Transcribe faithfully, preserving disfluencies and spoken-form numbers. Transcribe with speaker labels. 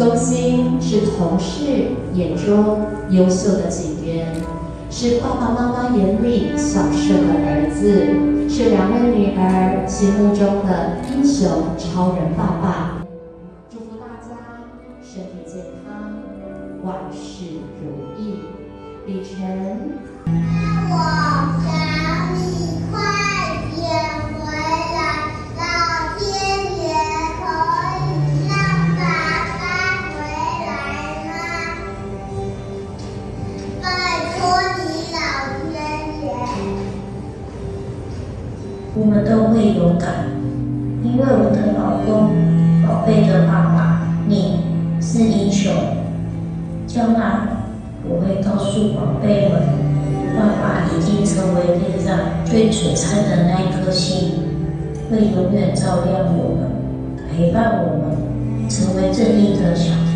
Speaker 1: 宗兴是同事眼中优秀的警员，是爸爸妈妈眼里孝顺的儿子，是两位女儿心目中的英雄超人爸爸。祝福大家身体健康，万事如意。李晨。
Speaker 2: 我想你快点回来，老天爷可以让爸爸回来吗？拜托你，老天爷！
Speaker 3: 我们都会勇敢，因为我的老公，宝贝的爸爸，你是英雄。将来我会告诉宝贝们，爸爸已经成为天上最璀璨的那一颗星，会永远照亮我们，陪伴我们，成为正义的小